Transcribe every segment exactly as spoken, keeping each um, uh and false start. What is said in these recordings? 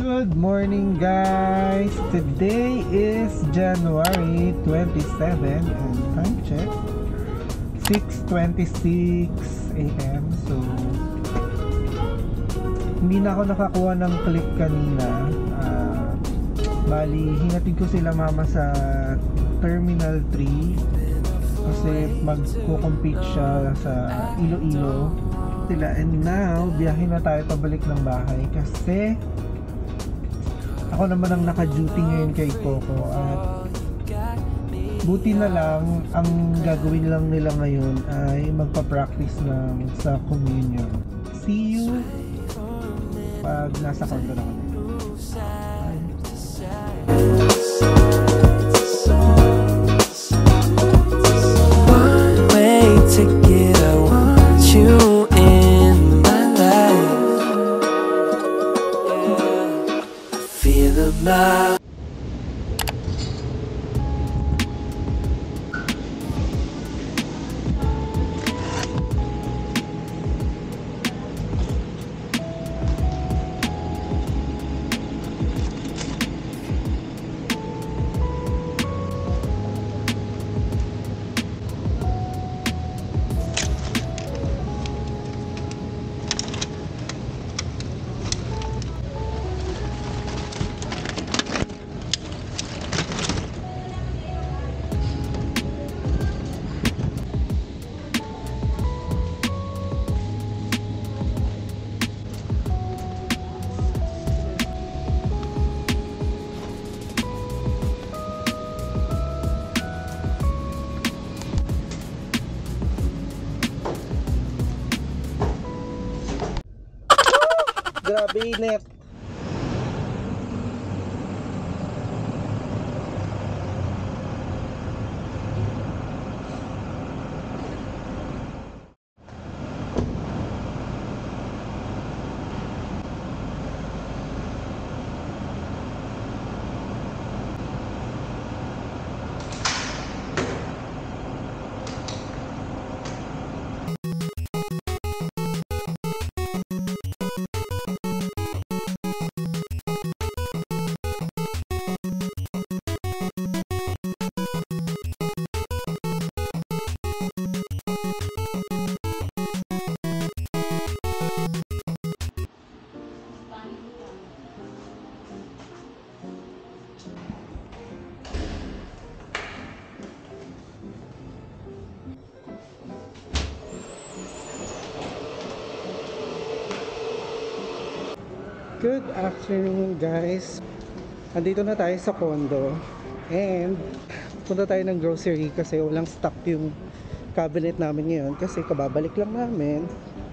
Good morning guys! Today is January twenty-seventh and time check six twenty-six a m So hindi na ako nakakuha ng click kanina. uh, Bali, hinatid ko sila mama sa Terminal three kasi magko-compete siya sa Iloilo sila. And now, biyahe na tayo pabalik ng bahay kasi ako naman ang naka-duty ngayon kay Coco. At buti na lang, ang gagawin lang nila ngayon ay magpa-practice ng sa communion. See you pag nasa condo na kami. One way ticket, I want you in my life. Feel the vibe. Grabe init. Good afternoon guys. Andito na tayo sa condo and punta tayo ng grocery kasi walang stock yung cabinet namin ngayon kasi kababalik lang namin.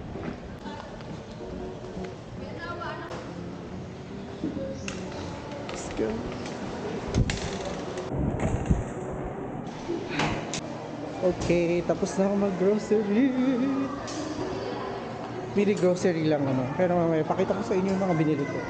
Let's go. Okay, tapos na ako mag-grocery. Pili grocery lang ano. Pero mamaya pakita ko sa inyo yung mga binili ko.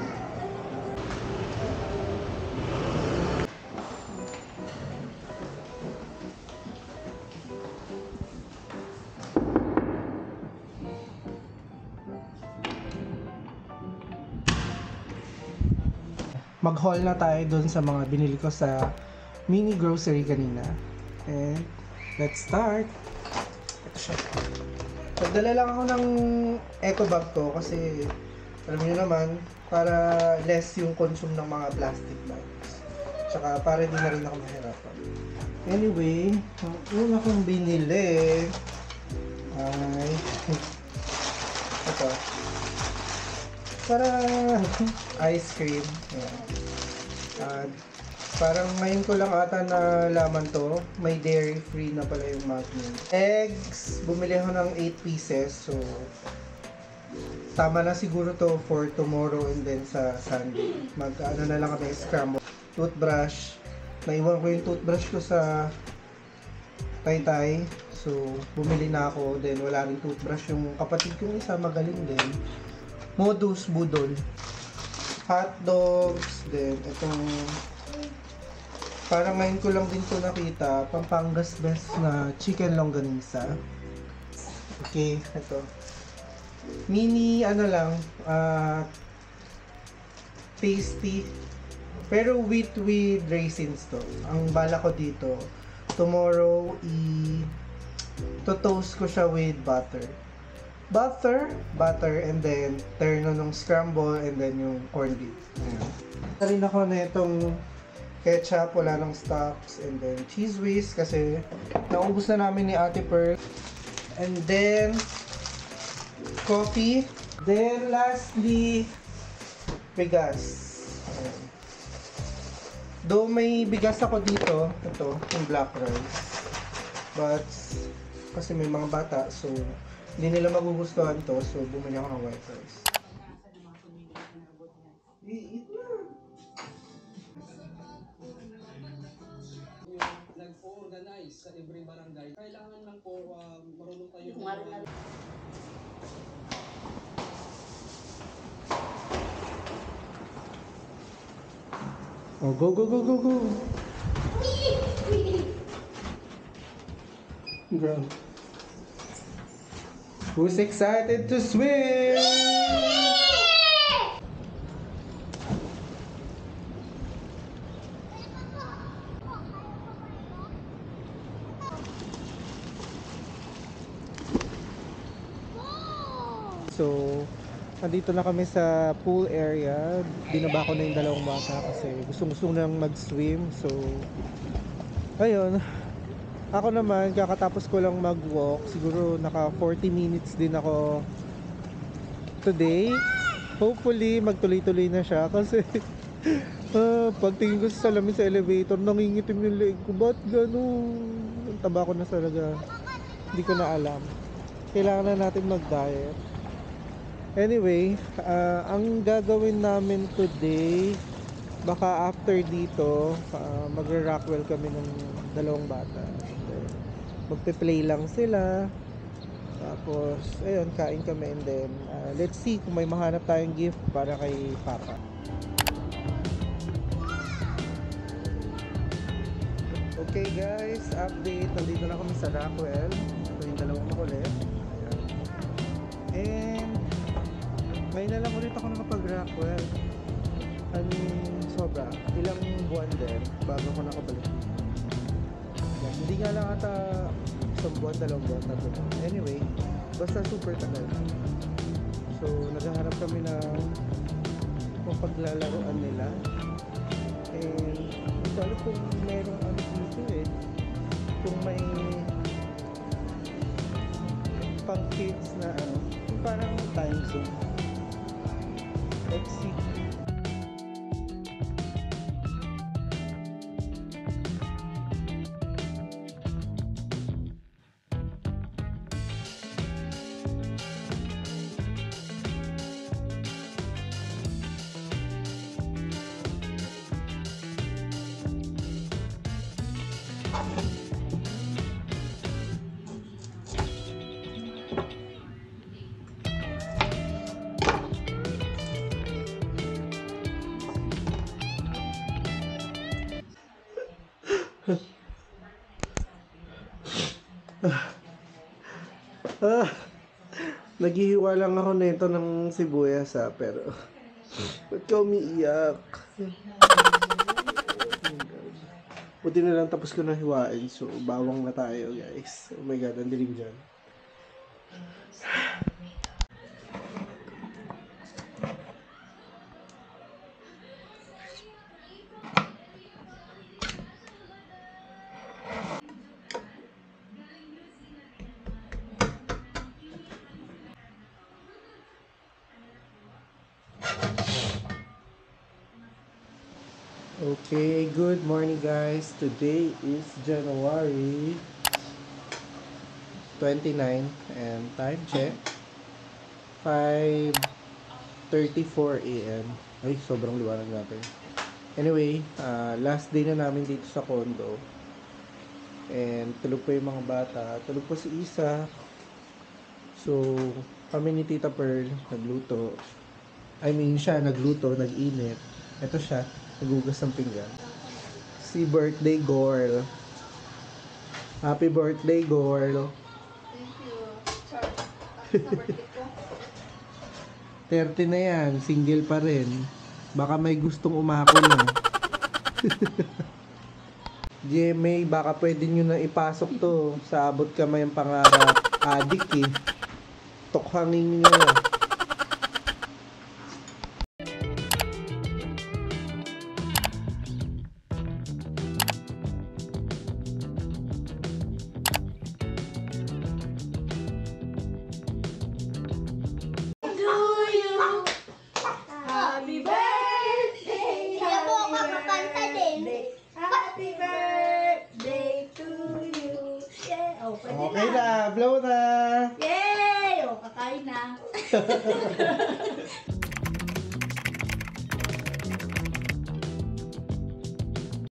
Mag-haul na tayo dun sa mga binili ko sa mini grocery kanina. And let's start. Ito siya. Nagdala lang ako ng eco bag ko kasi alam niyo naman, para less yung consume ng mga plastic bags. Tsaka para di na rin ako mahirapan. Anyway, ang una kong binili ay ito. Para ice cream. Ayan. At parang ngayon ko lang ata na laman to. May dairy free na pala yung Magnum. Eggs, bumili ako ng eight pieces. So, tama na siguro to for tomorrow and then sa Sunday. Mag, ano na lang kami, scramble. Toothbrush. Naiwan ko yung toothbrush ko sa Taytay. So, bumili na ako. Then, wala rin toothbrush. Yung kapatid kong isa, magaling din. Modus Budol. Hot dogs. Then, itong parang ngayon ko lang din to nakita, Pampangas best na chicken longganisa. Okay, ito. Mini ano lang, uh, tasty. Pero wheat with raisins to. Ang bala ko dito, tomorrow i to toast ko siya with butter. Butter, butter, and then terno nung scramble, and then yung corned beef. Ayan. Rin ako na itong ketchup, wala ng stocks, and then cheese whiz kasi naubos na namin ni Ate Pearl. And then coffee. Then lastly, bigas. Ayan. Though may bigas ako dito, ito, yung black rice. But, kasi may mga bata, so hindi nila magugustuhan to, so bumili ako ng white rice. I-eat na! Nag-organize sa every barangay. Kailangan lang po uh, marunong tayo ng Oh, go, go, go, go, go! Girl. Who's excited to swim? So, nandito na kami sa pool area. Binaba ko na yung dalawang bata kasi gustong-gusto nang mag-swim. So, ayun. Ako naman, kakatapos ko lang mag-walk. Siguro naka forty minutes din ako today. Hopefully, magtuloy-tuloy na siya kasi ah, pagtingin ko sa salamin sa elevator, nangingitim yung leg ko. Ba't ganun? Ang taba ko na talaga. Hindi ko na alam. Kailangan na natin mag-diet. Anyway, uh, ang gagawin namin today, baka after dito, uh, magre-rockwell kami ng dalawang bata. Magpe-play lang sila. Tapos, ayun, kain kami and then, uh, let's see kung may mahanap tayong gift para kay Papa. Okay guys, update. Nandito na kami sa Rockwell. Ito yung dalawang makulit. Ayan. And, ngayon na lang ulit ako nakapag-Rockwell. I mean, sobra. Ilang buwan din bago ako nakabalik dito. Yan. Hindi nga lang ata isang buwan, dalawang buwan na ito. Anyway, basta super tagal. So, naghahanap kami na kung paglalaroan nila. And, hindi ko alam kung merong ano dito eh. Kung may pang kids na ano, parang time zone. Let's see. ah, naghihiwa lang ako nito ng sibuyas ha, pero ba't ka umiiyak? Buti na lang tapos ko na hiwain, so bawang na tayo guys. Oh my god, ang dilim dyan. Okay, good morning guys. Today is January twenty-ninth and time check five thirty-four a m Ay, sobrang liwanag natin. Anyway, uh, last day na namin dito sa condo. And tulog pa yung mga bata. Tulog pa si Isa. So, kami ni Tita Pearl nagluto. I mean, siya nagluto, nag-init. Ito siya, nagugas ng pinggan. Si birthday girl. Happy birthday girl. Thank you. Char. Tapos na birthday ko. thirty na yan, single pa rin. Baka may gustong umakol na. G M A, baka pwede nyo na ipasok to sa abot kamay ang pangarap. Adik eh. Tokhangin nyo na. Happy birthday! Kaya po ako kakanta din. Happy birthday to you. Yeah, oh, pwede Okay na. na, blow na. Yay! Oh, kakain na.